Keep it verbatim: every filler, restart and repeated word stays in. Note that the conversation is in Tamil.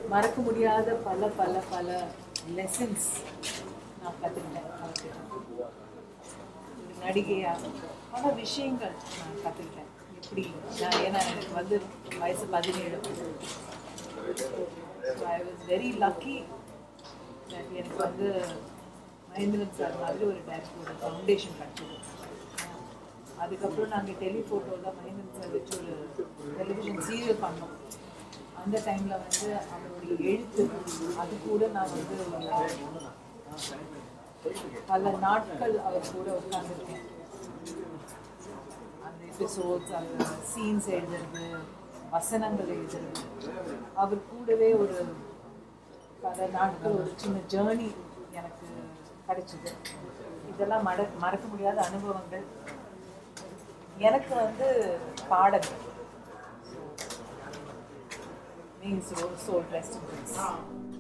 மறக்க முடியாத பல பல பல லெசன்ஸ் நான் கற்றுக்கிட்டேன் அவர்கிட்ட. ஒரு நடிகையாக பல விஷயங்கள் நான் கற்றுக்கிட்டேன். எப்படி நான் ஏன்னா எனக்கு வந்து வயசு பதினேழு. I was very lucky. எனக்கு வந்து மகேந்திரன் சார் மாதிரி ஒரு டைரக்டரோட ஃபவுண்டேஷன் கிடச்சிது. அதுக்கப்புறம் நாங்கள் டெலிஃபோட்டோவில் மகேந்திரன் சார் வச்சு ஒரு டெலிவிஷன் சீரியல் பண்ணோம். அந்த டைமில் வந்து அவருடைய எழுத்து அது கூட நான் வந்து பல நாட்கள் அவர் கூட உட்காந்துருக்கேன். அந்த எபிசோட்ஸ், அந்த சீன்ஸ் எழுதுறது, வசனங்கள் எழுதுறது, அவர் கூடவே ஒரு பல நாட்கள் ஒரு சின்ன ஜேர்னி எனக்கு கிடைச்சிது. இதெல்லாம் மட மறக்க முடியாத அனுபவங்கள். எனக்கு வந்து பாடல் மீன்ஸ் ரோல் சோல் ரெஸ்ட்.